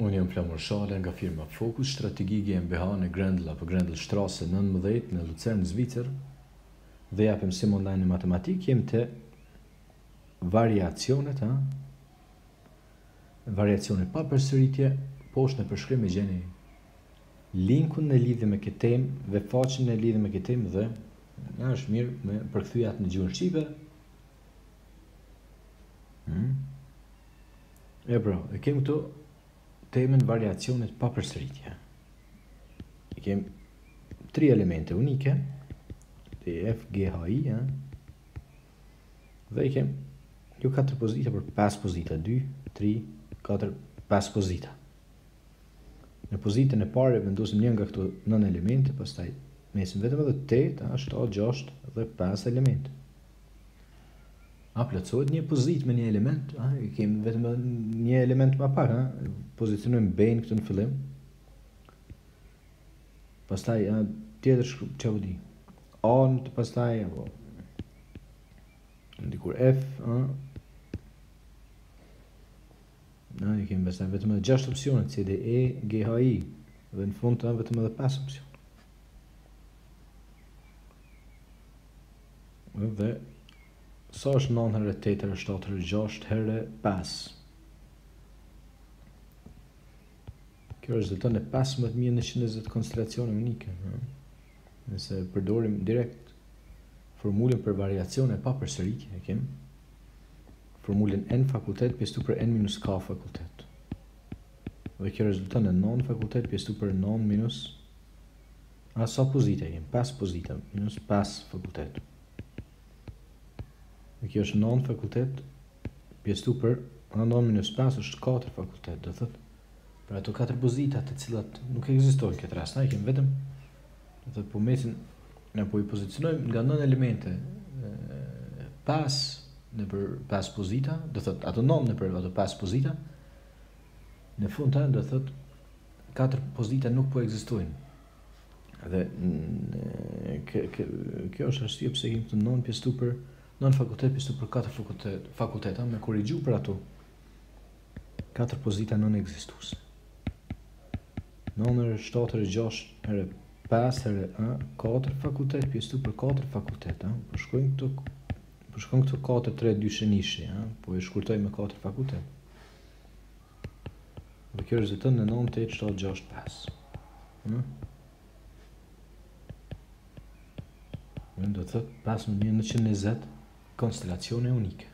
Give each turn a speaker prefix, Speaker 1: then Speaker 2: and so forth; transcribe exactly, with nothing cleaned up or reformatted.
Speaker 1: Unë jam Flamur Shale nga firma Focus, strategji GmbH në Grendel apo Grendelstrasse nëntëmbëdhjetë në Lucern, Zvicër, dhe japim sim online në matematik. Jem të variacionet, ha? Variacionet pa përsëritje, poshtë në përshkrim e gjeni linkun në lidhje me këtë temë dhe faqen në lidhje me këtë temë dhe na është mirë me përkthyjat në gjuhën shqipe. Hmm? E pra, e kem këtu temën variacionet pa përsëritje. E kem tri elemente unike, të F, G, H, I, ja? Dhe i kem jo katër pozita për pesë pozita, dy, tri, katër, pesë pozita. Në pozitën e parë vendosim një nga këto nën elemente, pastaj mesim vetëm edhe tetë, shtatë, gjashtë dhe pesë elemente. A plotësohet një pozitë me një element, a, i kemi vetëm një element më pak, a, pozicionojmë B-n këtu në fillim. Pastaj a, tjetër çfarë di? A-n të pastaj apo ndikur F, a. Na, i kemi pastaj vetëm edhe gjashtë opsione, C, D, E, G, H, I, dhe në fund të vetëm edhe pesë opsione. Dhe sa është nëntë herë tetë herë shtatë herë gjashtë herë pesë? Kjo rezulton në pesëmbëdhjetë mijë njëqind e njëzet konstelacione unike. Nëse përdorim direkt formulën për variacione pa përsëritje, e kemi formulën n fakultet pjesëtu për n minus k fakultet. Dhe kjo rezulton në nëntë fakultet pjesëtu për nëntë minus a sa pozita kemi? pesë pozita minus pesë fakultet. Dhe kjo është nëntë fakultet pjesëtu për nëntë minus pesë është katër fakultet, do thotë për ato katër pozita të cilat nuk ekzistojnë këtë rast, na i kemi vetëm do thotë po mesin apo i pozicionojmë nga nëntë elemente pesë në për pesë pozita, do thotë ato nëntë në për ato pesë pozita, në fund të do thotë katër pozita nuk po ekzistojnë. Dhe kjo është arsye pse kemi të nëntë pjesëtu për nëntë fakultet pjesëtu për katër fakultet, fakulteta me korrigju për ato katër pozita non ekzistuese. nëntë herë shtatë herë gjashtë herë pesë herë a katër fakultet pjesëtu për katër fakulteta. Po shkojmë këtu po shkojmë këtu katër tre dy shënishi, ha, po e shkurtoj me katër fakultet. Dhe kjo rezulton në nëntë tetë shtatë gjashtë pesë. Ëh? Do të thotë pesëmbëdhjetë mijë njëqind e njëzet konstelacione unike.